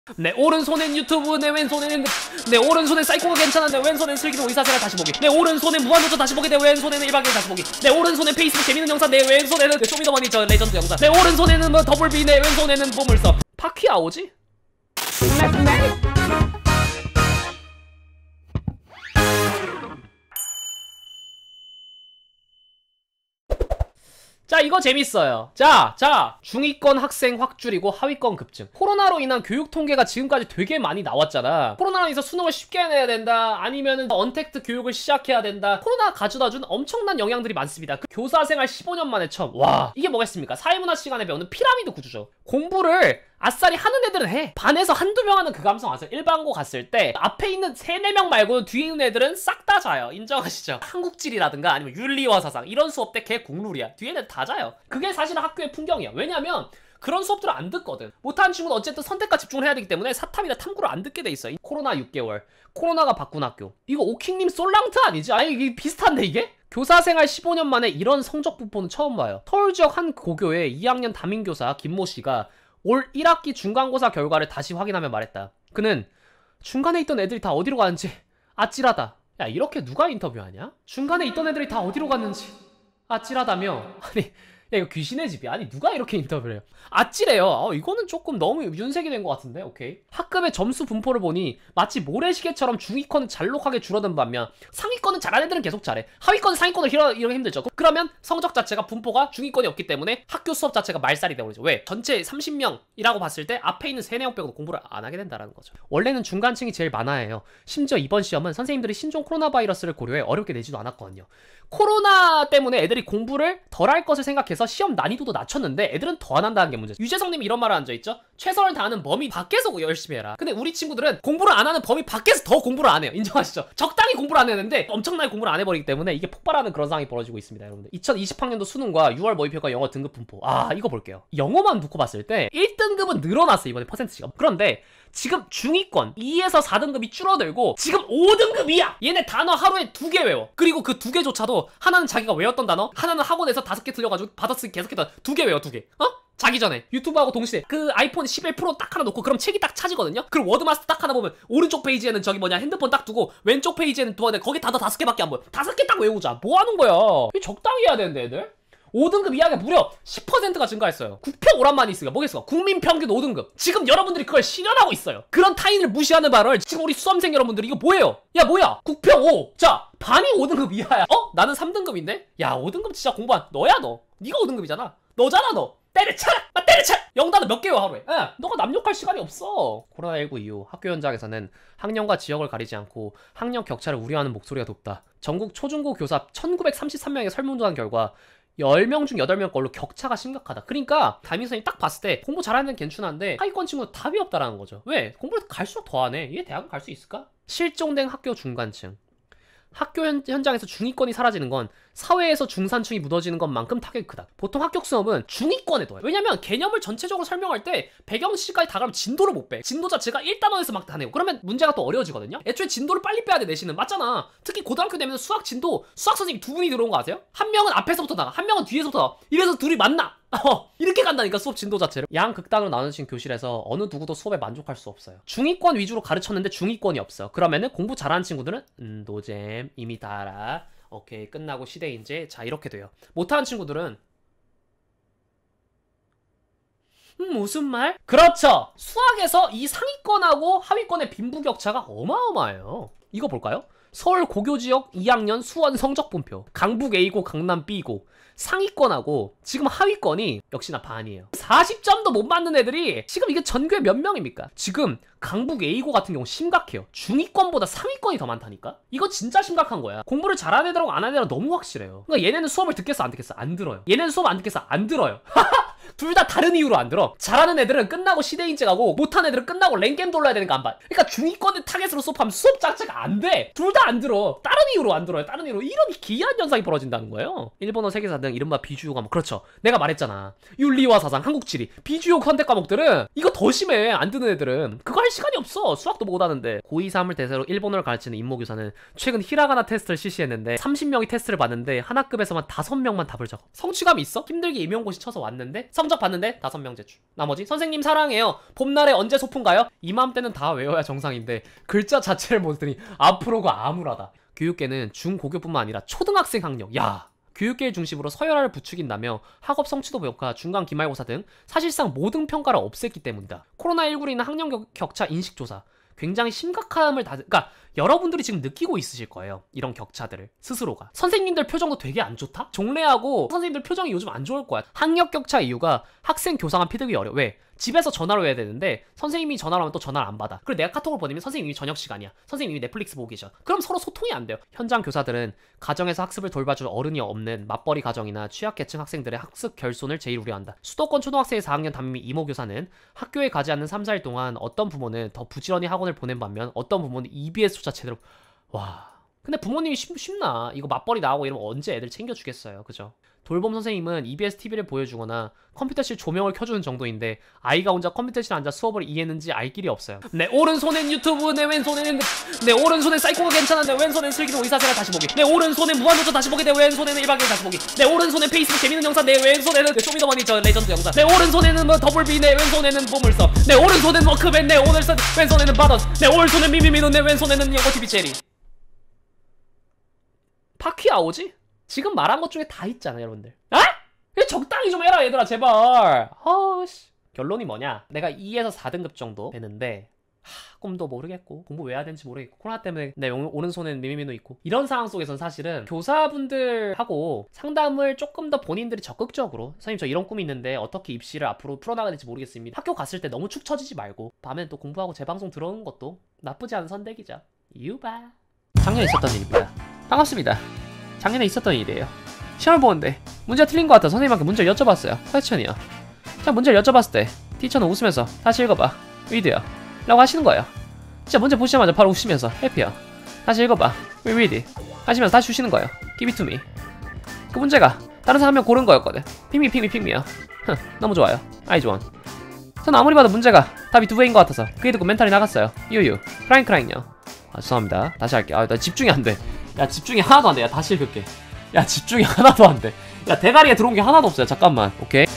내 오른손엔 유튜브, 내 왼손에는 내 오른손엔 사이코가 괜찮아, 내 왼손엔 슬기로 의사생활 다시 보기, 내 오른손엔 무한도전 다시 보기, 내 왼손에는 1박 2일 다시 보기, 내 오른손엔 페이스북 재밌는 영상, 내 왼손에는 쇼미더머니 저 레전드 영상, 내 오른손에는 뭐 더블비, 내 왼손에는 보물서. 파퀴아오지? 자, 이거 재밌어요. 자, 중위권 학생 확 줄이고 하위권 급증. 코로나로 인한 교육 통계가 지금까지 되게 많이 나왔잖아. 코로나로 인해서 수능을 쉽게 내야 된다, 아니면은 언택트 교육을 시작해야 된다. 코로나가 가져다 준 엄청난 영향들이 많습니다. 그 교사 생활 15년 만에 처음. 와, 이게 뭐겠습니까? 사회문화 시간에 배우는 피라미드 구조죠. 공부를 아싸리 하는 애들은 해. 반에서 한두 명 하는 그 감성 아세요? 일반고 갔을 때 앞에 있는 3-4명 말고 뒤에 있는 애들은 싹 다 자요. 인정하시죠? 한국지리라든가 아니면 윤리와 사상 이런 수업 때 개 국룰이야. 뒤에 애들 다 자요. 그게 사실은 학교의 풍경이야. 왜냐면 그런 수업들을 안 듣거든. 못하는 친구는 어쨌든 선택과 집중을 해야 되기 때문에 사탐이나 탐구를 안 듣게 돼 있어. 코로나 6개월, 코로나가 바꾼 학교. 이거 오킹님 솔랑트 아니지? 아니 이게 비슷한데 이게? 교사생활 15년 만에 이런 성적 분포는 처음 봐요. 서울 지역 한 고교의 2학년 담임교사 김모 씨가 올 1학기 중간고사 결과를 다시 확인하며 말했다. 그는 중간에 있던 애들이 다 어디로 가는지 아찔하다. 야, 이렇게 누가 인터뷰하냐? 중간에 있던 애들이 다 어디로 갔는지 아찔하다며. 아니, 야, 이거 귀신의 집이야. 아니, 누가 이렇게 인터뷰를 해요? 아찔해요. 이거는 조금 너무 윤색이 된 것 같은데. 오케이. 학급의 점수 분포를 보니 마치 모래시계처럼 중위권은 잘록하게 줄어든 반면 상위권은 잘하는 애들은 계속 잘해. 하위권은 상위권을 이렇게 힘들죠. 그러면 성적 자체가 분포가 중위권이 없기 때문에 학교 수업 자체가 말살이 되어버리죠. 왜? 전체 30명이라고 봤을 때 앞에 있는 3-4명 빼고도 공부를 안 하게 된다는 거죠. 원래는 중간층이 제일 많아야 해요. 심지어 이번 시험은 선생님들이 신종 코로나 바이러스를 고려해 어렵게 내지도 않았거든요. 코로나 때문에 애들이 공부를 덜 할 것을 생각해서 시험 난이도도 낮췄는데 애들은 더 안 한다는 게 문제죠. 유재석님이 이런 말을 앉아있죠? 최선을 다하는 범위 밖에서 열심히 해라. 근데 우리 친구들은 공부를 안 하는 범위 밖에서 더 공부를 안 해요. 인정하시죠? 적당히 공부를 안 했는데 엄청나게 공부를 안 해버리기 때문에 이게 폭발하는 그런 상황이 벌어지고 있습니다, 여러분들. 2020학년도 수능과 6월 모의평가 영어 등급 분포. 이거 볼게요. 영어만 놓고 봤을 때 1등급은 늘어났어, 이번에 퍼센트치가. 그런데 지금 중위권 2에서 4등급이 줄어들고 지금 5등급이야! 얘네 단어 하루에 2개 외워. 그리고 그 2개조차도 하나는 자기가 외웠던 단어, 하나는 학원에서 5개 틀려가지고 받아쓰기 계속했던 2개 외워, 2개. 자기 전에 유튜브하고 동시에 그 아이폰 11 프로 딱 하나 놓고 그럼 책이 딱 찾이거든요? 그럼 워드마스터 딱 하나 보면 오른쪽 페이지에는 저기 뭐냐 핸드폰 딱 두고 왼쪽 페이지에는 거기 단어 5개밖에 안 보여. 5개 딱 외우자. 뭐 하는 거야? 적당히 해야 되는데 애들? 5등급 이하가 무려 10%가 증가했어요. 국평 오란만이 있으니까 뭐겠어? 국민평균 5등급. 지금 여러분들이 그걸 실현하고 있어요. 그런 타인을 무시하는 말을 지금 우리 수험생 여러분들이 이거 뭐예요? 야, 뭐야? 국평 5. 자, 반이 5등급 이하야. 나는 3등급인데? 야, 5등급 진짜 공부한 너야 너. 네가 5등급이잖아. 너잖아 너. 때려쳐! 때려쳐! 영단어 몇 개요 하루에? 너가 남욕할 시간이 없어. 코로나19 이후 학교 현장에서는 학년과 지역을 가리지 않고 학력 격차를 우려하는 목소리가 높다. 전국 초중고 교사 1933명의 설문조사 결과 10명 중 8명 걸로 격차가 심각하다. 그러니까 담임선생님이 딱 봤을 때 공부 잘하는 애는 괜찮은데 하위권 친구는 답이 없다라는 거죠. 왜? 공부를 갈수록 더 하네. 얘 대학은 갈 수 있을까? 실종된 학교 중간층. 학교 현장에서 중위권이 사라지는 건 사회에서 중산층이 묻어지는 것만큼 타격이 크다. 보통 합격 수업은 중위권에 둬요. 왜냐면 개념을 전체적으로 설명할 때 배경시까지 다 가면 진도를 못 빼. 진도 자체가 1단원에서 막 다 내고 그러면 문제가 또 어려워지거든요. 애초에 진도를 빨리 빼야 돼, 내신은. 맞잖아. 특히 고등학교 되면 수학 진도 수학 선생님 2분이 들어온 거 아세요? 한 명은 앞에서부터 나가, 한 명은 뒤에서부터 나가. 이래서 둘이 만나. 이렇게 간다니까, 수업 진도 자체를. 양극단으로 나눠진 교실에서 어느 누구도 수업에 만족할 수 없어요. 중위권 위주로 가르쳤는데 중위권이 없어. 그러면은 공부 잘하는 친구들은 노잼 이미 다 알아. 오케이, 끝나고 시대인재. 자, 이렇게 돼요. 못하는 친구들은 무슨 말? 그렇죠. 수학에서 이 상위권하고 하위권의 빈부격차가 어마어마해요. 이거 볼까요? 서울 고교지역 2학년 수원 성적 분표. 강북 A고 강남 B고 상위권하고 지금 하위권이 역시나 반이에요. 40점도 못 맞는 애들이 지금 이게 전교에 몇 명입니까? 지금 강북 A고 같은 경우 심각해요. 중위권보다 상위권이 더 많다니까? 이거 진짜 심각한 거야. 공부를 잘하는 애들하고 안 하는 애들은 너무 확실해요. 그러니까 얘네는 수업을 듣겠어 안 듣겠어? 안 들어요. 얘네는 수업 안 듣겠어? 안 들어요. 둘 다 다른 이유로 안 들어. 잘하는 애들은 끝나고 시대인재 가고 못하는 애들은 끝나고 랭겜 돌려야 되니까 안 봐. 그러니까 중위권을 타겟으로 수업하면 수업 자체가 안 돼. 둘 다 안 들어. 다른 이유로 안 들어요. 다른 이유로. 이런 기이한 현상이 벌어진다는 거예요. 일본어 세계사 등 이른바 비주요 과목. 그렇죠. 내가 말했잖아. 윤리와 사상, 한국지리, 비주요 선택 과목들은 이거 더 심해. 안 듣는 애들은. 그거 할 시간이 없어. 수학도 못 하는데. 고2, 3을 대세로 일본어를 가르치는 임모교사는 최근 히라가나 테스트를 실시했는데 30명이 테스트를 봤는데 한 학급에서만 5명만 답을 적어. 성취감이 있어? 힘들게 임용고시 쳐서 왔는데 성적 성적 봤는데 5명 제출. 나머지 선생님 사랑해요. 봄날에 언제 소풍가요? 이맘때는 다 외워야 정상인데 글자 자체를 못 듣더니 앞으로가 암울하다. 교육계는 중고교뿐만 아니라 초등학생 학력, 야, 교육계를 중심으로 서열화를 부추긴다며 학업 성취도 평가, 중간 기말고사 등 사실상 모든 평가를 없앴기 때문이다. 코로나19로 인한 학력 격차 인식조사, 굉장히 심각함을 그러니까 여러분들이 지금 느끼고 있으실 거예요. 이런 격차들을 스스로가. 선생님들 표정도 되게 안 좋다? 종래하고 선생님들 표정이 요즘 안 좋을 거야. 학력 격차 이유가 학생 교사가 피드기 어려워. 왜? 집에서 전화로 해야 되는데 선생님이 전화를 하면 또 전화를 안 받아. 그리고 내가 카톡을 보내면 선생님이 저녁 시간이야. 선생님이 넷플릭스 보고 계셔. 그럼 서로 소통이 안 돼요. 현장 교사들은 가정에서 학습을 돌봐줄 어른이 없는 맞벌이 가정이나 취약계층 학생들의 학습 결손을 제일 우려한다. 수도권 초등학생의 4학년 담임 이모 교사는 학교에 가지 않는 3, 4일 동안 어떤 부모는 더 부지런히 학원을 보낸 반면 어떤 부모는 EBS조차 제대로. 와, 근데 부모님이 쉽나? 이거 맞벌이 나오고 이러면 언제 애들 챙겨주겠어요. 그죠? 돌봄 선생님은 EBS TV를 보여주거나 컴퓨터실 조명을 켜주는 정도인데 아이가 혼자 컴퓨터실에 앉아 수업을 이해했는지 알 길이 없어요. 내 오른손엔 유튜브, 내 왼손에는 내 오른손엔 사이코가 괜찮아, 내 왼손엔 슬기로운 의사생활 다시 보기, 내 오른손엔 무한도전 다시 보기, 내 왼손에는 1박 2일 다시 보기, 내 오른손엔 페이스북 재밌는 영상, 내 왼손에는 쇼미더머니 저 레전드 영상, 내 오른손에는 뭐 더블비, 내 왼손에는 보물섬, 내 오른손엔 워크맨, 내 오늘손 왼손에는 바더스, 내 오른손엔 미미미노, 내 왼손에는 영어TV 체리. 파퀴아오지? 지금 말한 것 중에 다 있잖아 여러분들. 아? 적당히 좀 해라 얘들아 제발. 아씨. 결론이 뭐냐, 내가 2에서 4등급 정도 되는데 꿈도 모르겠고 공부 왜 해야 되는지 모르겠고 코로나 때문에 내 오른손엔 미미미노 있고 이런 상황 속에서는 사실은 교사분들하고 상담을 조금 더 본인들이 적극적으로 선생님 저 이런 꿈이 있는데 어떻게 입시를 앞으로 풀어나가야 될지 모르겠습니다. 학교 갔을 때 너무 축 처지지 말고 밤엔 또 공부하고 재방송 들어오는 것도 나쁘지 않은 선택이죠. 유바. 작년에 있었던 일입니다. 반갑습니다. 작년에 있었던 일이에요. 시험을 보는데 문제가 틀린 것 같아 선생님한테 문제를 여쭤봤어요. 퀘스천이요. 자, 문제를 여쭤봤을 때 티처는 웃으면서 다시 읽어봐 위드요 라고 하시는 거예요. 진짜 문제 보시자마자 바로 웃으면서 해피요 다시 읽어봐 we read it 하시면서 다시 주시는 거예요. give it to me. 그 문제가 다른 사람 한 명 고른 거였거든. 핑미요. 너무 좋아요. 아이 좋아. 전 아무리 봐도 문제가 답이 2개인 것 같아서 그게 듣고 멘탈이 나갔어요. 유유 크라잉요. 아 죄송합니다. 다시 할게. 아 나 집중이 안 돼. 야 집중이 하나도 안 돼. 야 다시 읽을게. 야 집중이 하나도 안 돼. 야 대가리에 들어온 게 하나도 없어요. 잠깐만. 오케이.